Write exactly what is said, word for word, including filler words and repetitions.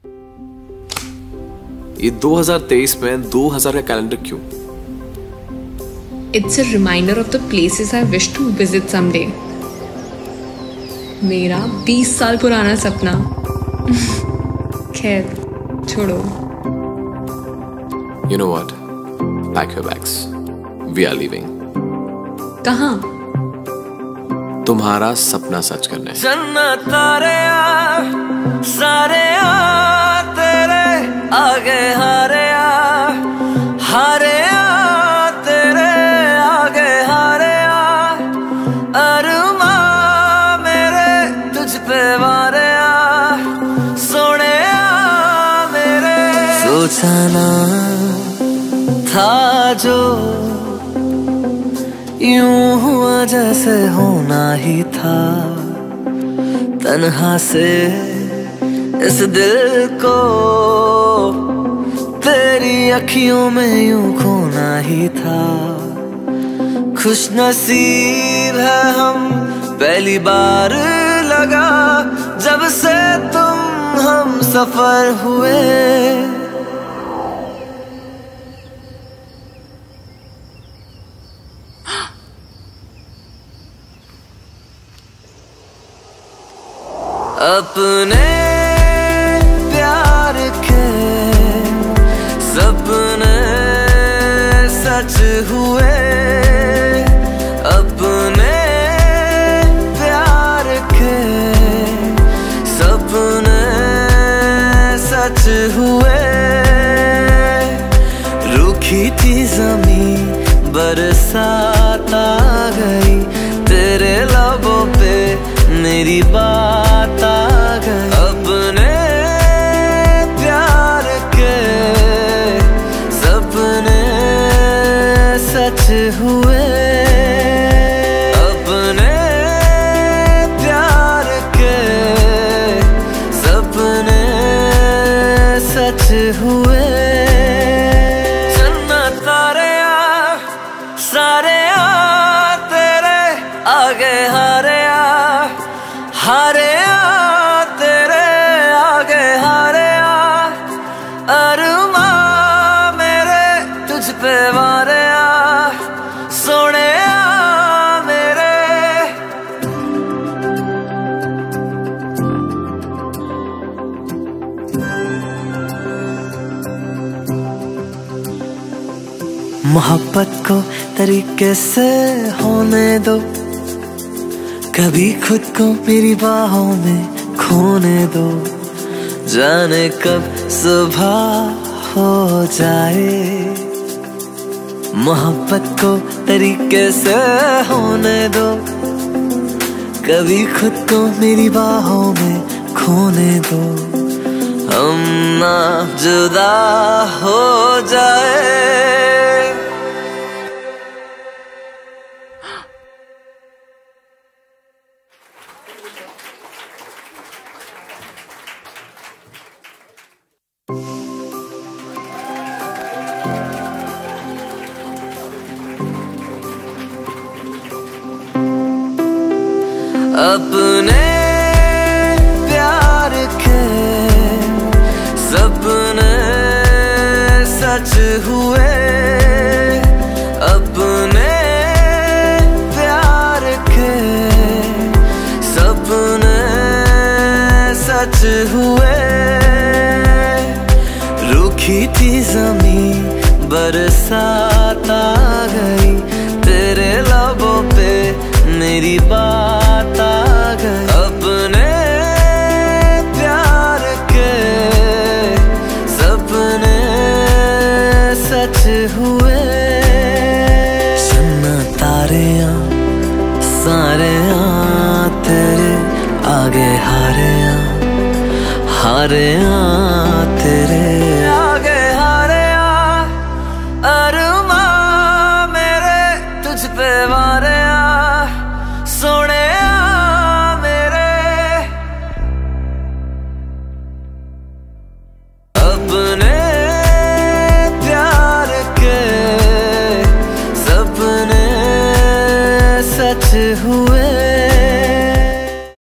ये दो हज़ार तेईस में दो हज़ार का कैलेंडर क्यों? It's a reminder of the places I wish to visit someday. मेरा बीस साल पुराना सपना। खैर, छोड़ो। You know what? Pack your bags. We are leaving. कहाँ? तुम्हारा सपना सच करने। जन्नत तारे आ, सारे आ तेरे आगे हारे आ, हारे आ तेरे आगे हारे आ, अरमा मेरे तुझ पे वारे आ, सोने आ मेरे। सोचा ना था जो यूं हुआ जैसे होना ही था, तन्हा से इस दिल को तेरी अखियों में यूं खोना ही था। खुश नसीब है हम पहली बार लगा जब से तुम हम सफर हुए। अपने प्यार के सपने सच हुए, अपने प्यार के सपने सच हुए। रूखी थी ज़मीं बरसात आ गई, तेरे लबों पे मेरी बात आ गई। अपने प्यार के सपने सच हुए, अपने प्यार के सपने सच हुए। जन्नत तारे आ, सारे आ तेरे आगे हारे आ, हारे आ तेरे आगे हारे आ, अरमा मेरे तुझ पे वारे आ, सोने आ मेरे। मोहब्बत को तरीके से होने दो, कभी खुद को मेरी बाहों में खोने दो। जाने कब सुबह हो जाए, मोहब्बत को तरीके से होने दो, कभी खुद को मेरी बाहों में खोने दो। हम ना जुदा हो जाए। अपने प्यार के सपने सच हुए, अपने प्यार के सपने सच हुए। रूखी थी ज़मीं बरसात आ गई, तेरे लबों पे मेरी बात आ गई। अपने प्यार के सपने सच हुए। सुनना तारे आ, सारे आ तेरे आगे हारे आ, हारे आ तेरे